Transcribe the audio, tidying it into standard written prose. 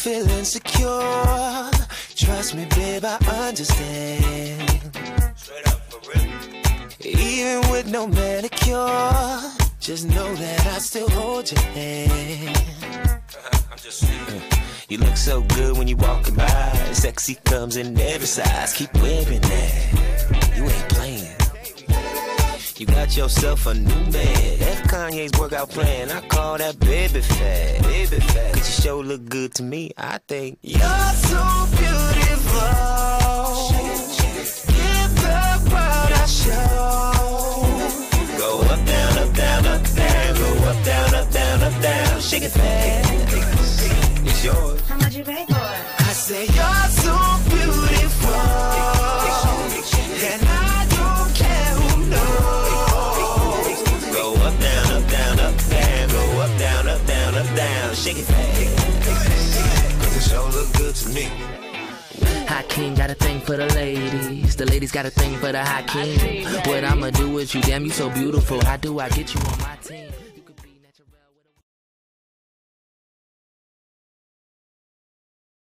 feel insecure. Trust me, babe, I understand. Straight up for real. Even with no manicure, just know that I still hold your hand. I'm just saying. You look so good when you walking by. Sexy comes in every size. Keep wearing that. You ain't playing. You got yourself a new man. That's Kanye's workout plan. I call that baby fat. Baby fat. 'Cause you sure look good to me. I think you're so beautiful. Give the world a show. Go up, down, up, down, up, down. Go up, down, up, down, up, down. Shake it fast. It's yours. How much you pay for it? I say you're so beautiful. And I don't care who knows. Go up, down, up, down, up, down. Go up, down, up, down, up, down. Shake it fast. 'Cause it sure look good to me. Hot King got a thing for the ladies. The ladies got a thing for the Hot King. What I'ma do with you? Damn, you so beautiful. How do I get you on my team?